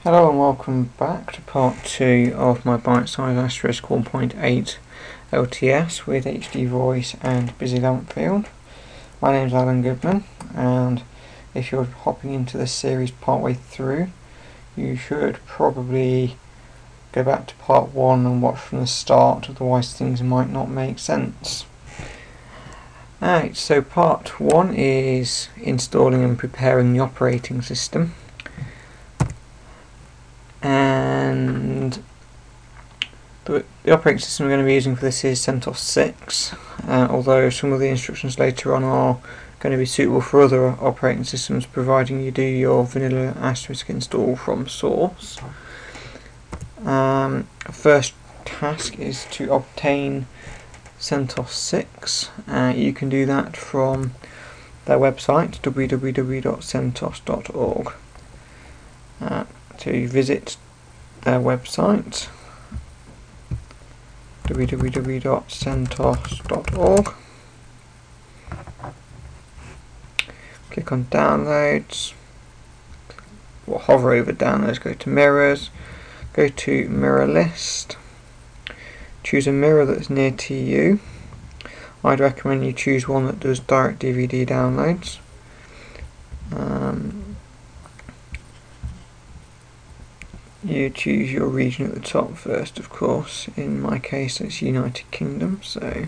Hello and welcome back to part 2 of my Bitesize Asterisk 1.8 LTS with HD voice and busy lamp field. My name's Alan Goodman, and if you're hopping into this series partway through, you should probably go back to part 1 and watch from the start, otherwise things might not make sense. Alright, so part 1 is installing and preparing the operating system. And the operating system we're going to be using for this is CentOS 6, although some of the instructions later on are going to be suitable for other operating systems, providing you do your vanilla asterisk install from source. First task is to obtain CentOS 6. You can do that from their website, www.centos.org. To visit their website, www.centos.org. Click on downloads, or hover over downloads, go to mirrors, go to mirror list, choose a mirror that's near to you. I'd recommend you choose one that does direct DVD downloads. You choose your region at the top first, of course. In my case it's United Kingdom, so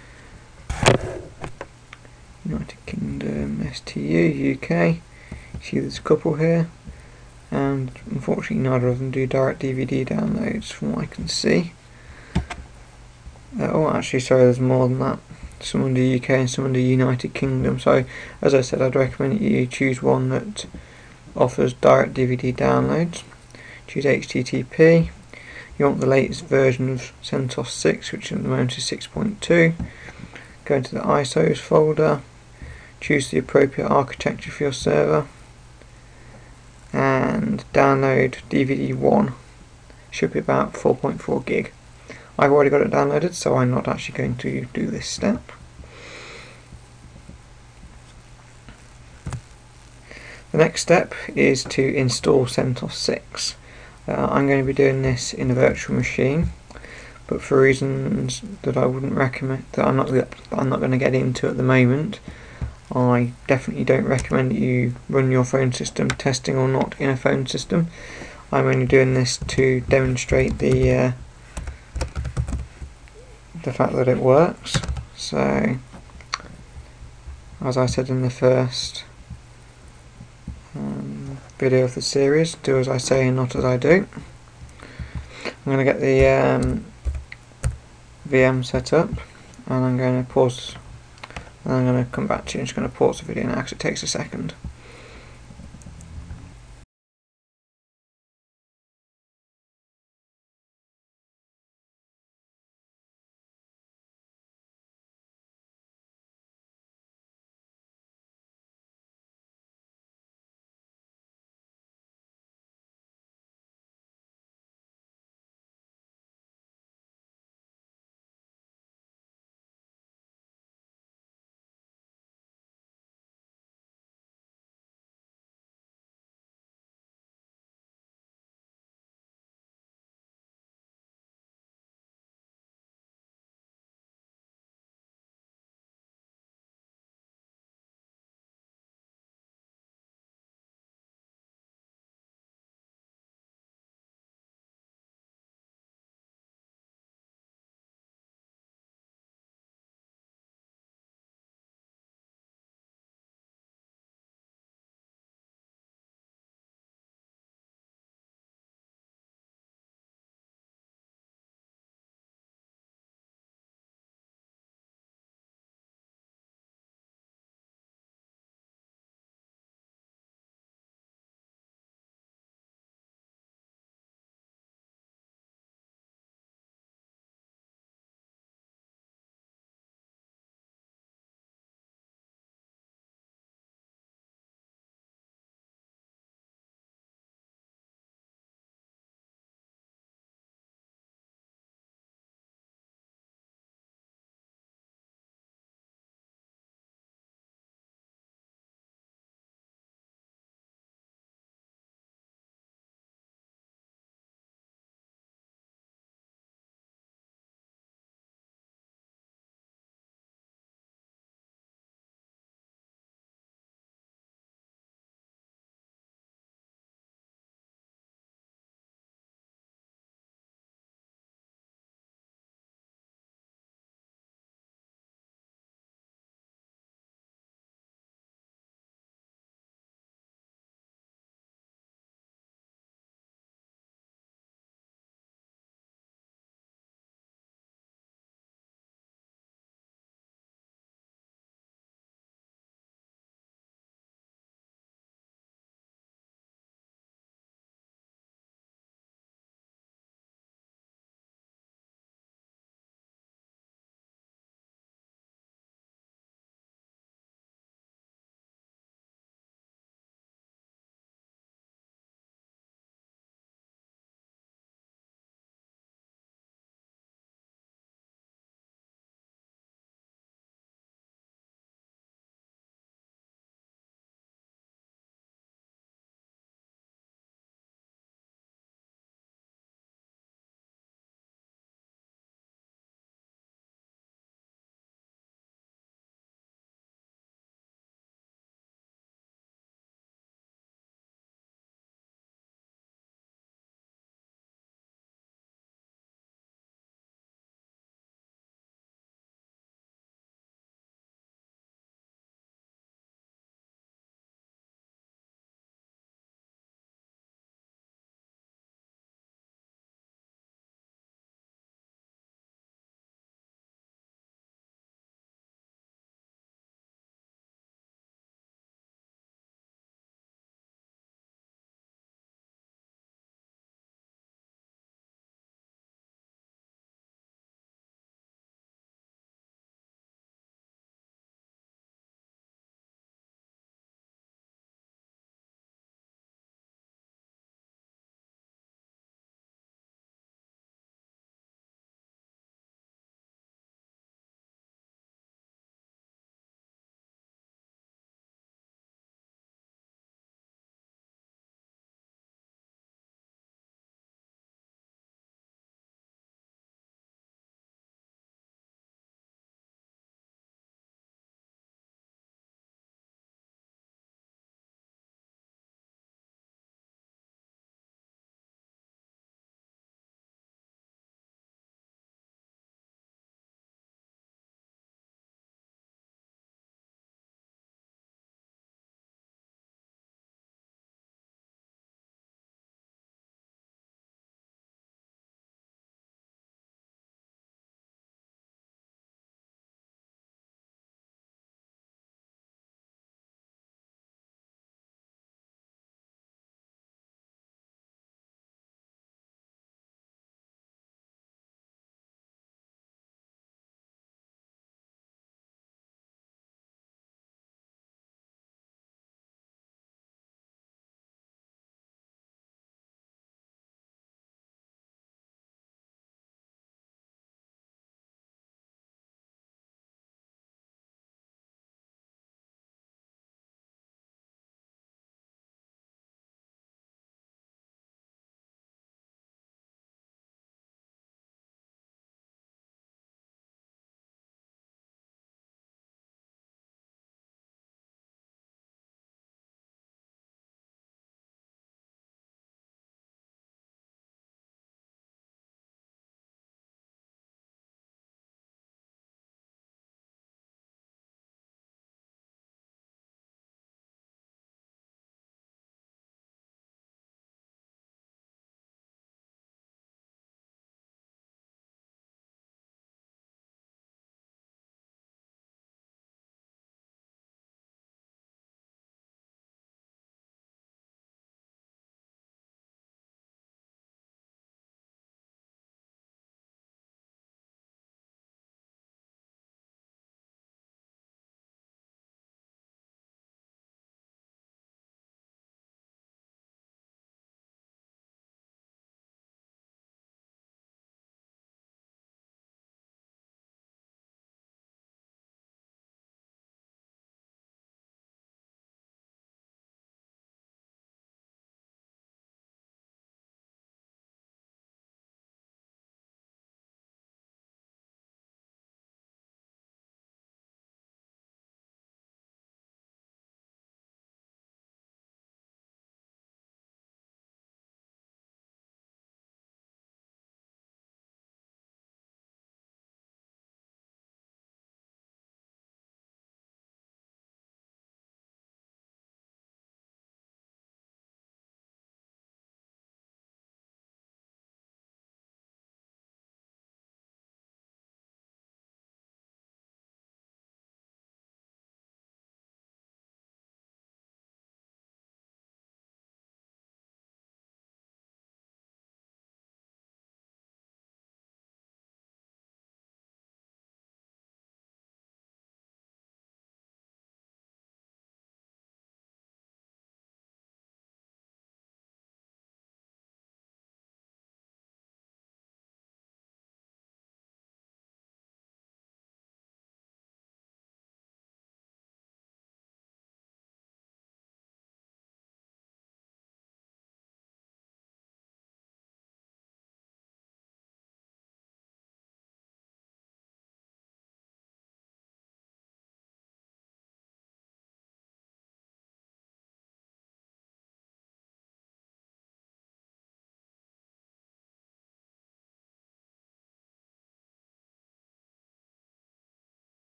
United Kingdom, STU, UK. See there's a couple here, and unfortunately neither of them do direct DVD downloads from what I can see. Oh, actually, sorry, there's more than that. Some under UK and some under United Kingdom. So, as I said, I'd recommend you choose one that offers direct DVD downloads. Choose HTTP. You want the latest version of CentOS 6, which at the moment is 6.2. Go into the ISOs folder. Choose the appropriate architecture for your server. And download DVD 1. Should be about 4.4 gig. I've already got it downloaded, so I'm not actually going to do this step. The next step is to install CentOS 6. I'm going to be doing this in a virtual machine, but for reasons that I wouldn't recommend, that I'm not going to get into at the moment. I definitely don't recommend that you run your phone system, testing or not, in a phone system. I'm only doing this to demonstrate the fact that it works. So, as I said in the first video of the series, do as I say and not as I do. I'm going to get the VM set up, and I'm going to pause, and I'm going to come back to you. I'm just going to pause the video now because it takes a second.